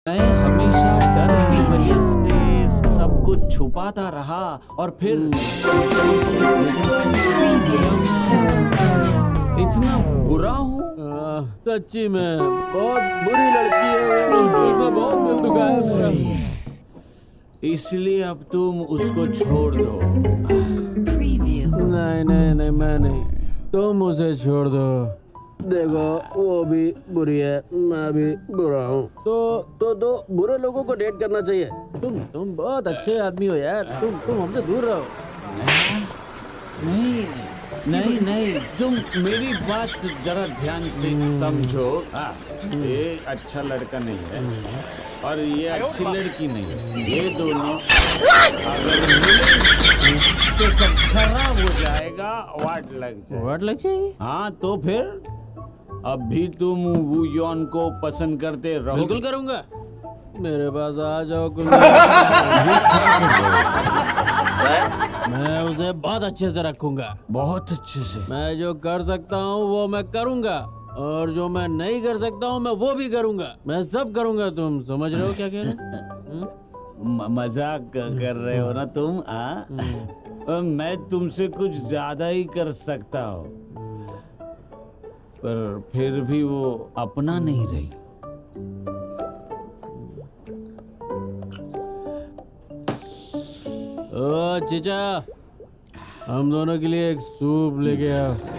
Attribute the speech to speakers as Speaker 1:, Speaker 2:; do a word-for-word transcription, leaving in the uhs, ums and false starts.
Speaker 1: मैं हमेशा डर की वजह से सब कुछ छुपाता रहा और फिर इतना बुरा हूँ।
Speaker 2: सच्ची में बहुत बुरी लड़की है, उसने बहुत दिल दुखाया
Speaker 1: सही है, इसलिए अब तुम उसको छोड़ दो।
Speaker 2: नहीं नहीं नहीं, मैं नहीं, तुम उसे छोड़ दो। देखो वो भी बुरी है, मैं भी बुरा हूँ, तो तो तो बुरे लोगों को डेट करना चाहिए। तुम तुम बहुत अच्छे आदमी हो यार, तुम तुम हमसे दूर रहो।
Speaker 1: नहीं नहीं नहीं, तुम मेरी बात जरा ध्यान से समझो। हाँ, ये अच्छा लड़का नहीं है और ये अच्छी लड़की नहीं है। ये दोनों अगर मिले तो सब खराब हो जाएगा, वाट लग जाए।
Speaker 2: वाट लग जाएगी?
Speaker 1: हाँ तो फिर अब भी तुम वू यॉन को पसंद करते रहो?
Speaker 2: बिल्कुल करूंगा, मेरे पास आ जाओ। कुल मैं उसे बहुत अच्छे से रखूंगा,
Speaker 1: बहुत अच्छे से।
Speaker 2: मैं जो कर सकता हूँ वो मैं करूंगा, और जो मैं नहीं कर सकता हूँ मैं वो भी करूंगा। मैं सब करूंगा, तुम समझ रहे हो क्या कह रहे हो?
Speaker 1: मजाक कर रहे हो ना तुम? आ? मैं तुमसे कुछ ज्यादा ही कर सकता हूँ, पर फिर भी वो अपना नहीं रही।
Speaker 2: ओ चीचा, हम दोनों के लिए एक सूप लेके आओ।